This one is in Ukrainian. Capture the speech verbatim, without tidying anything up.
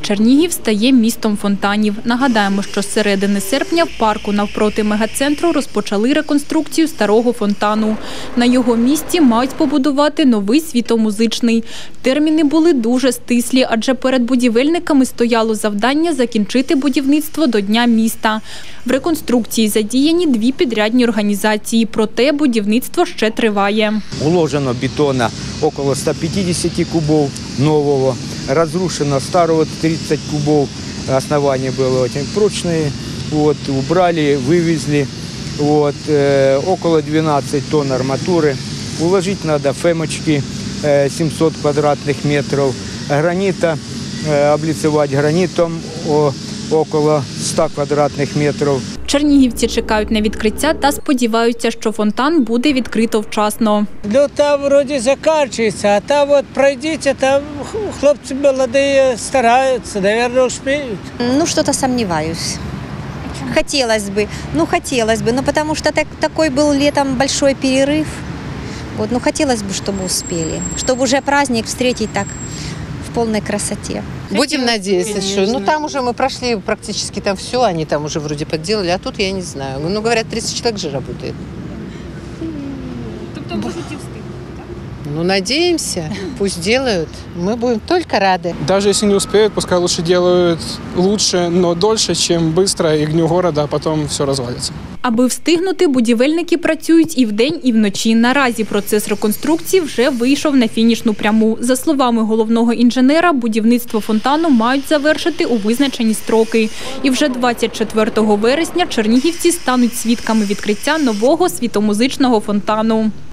Чернігів стає містом фонтанів. Нагадаємо, що з середини серпня в парку навпроти мегацентру розпочали реконструкцію старого фонтану. На його місці мають побудувати новий світомузичний. Терміни були дуже стислі, адже перед будівельниками стояло завдання закінчити будівництво до Дня міста. В реконструкції задіяні дві підрядні організації, проте будівництво ще триває. Уложено бетона около ста пятидесяти кубов нового, разрушено старого тридцать кубов, основание было очень прочное, вот, убрали, вывезли, вот, э, около двенадцати тонн арматуры, уложить надо фемочки э, семьсот квадратных метров, гранита, э, облицевать гранитом о, около ста квадратных метров. Чернігівці чекають на відкриття та сподіваються, що фонтан буде відкрито вчасно. Ну там вроде заканчивается, а там вот пройдите, там хлопцы молодые стараются, наверное, успеют. Ну, что-то сомневаюсь. Хотелось бы, ну хотелось бы, но потому что так, такой был летом большой перерыв. Вот, ну хотелось бы, чтобы успели, чтобы уже праздник встретить так в полной красоте. Будем надеяться, что. Ну там уже мы прошли практически там все, они там уже вроде подделали, а тут я не знаю. Ну говорят, тридцать человек же работает. Тобто можуть і встигнути, так? Ну надеемся, пусть делают. Мы будем только рады. Даже если не успеют, пускай лучше делают лучше, но дольше, чем быстро и к дню города, а потом все развалится. Аби встигнути, будівельники працюють і вдень, і вночі. Наразі процес реконструкції вже вийшов на фінішну пряму. За словами головного інженера, будівництво фонтану мають завершити у визначені строки. І вже двадцять четвертого вересня чернігівці стануть свідками відкриття нового світомузичного фонтану.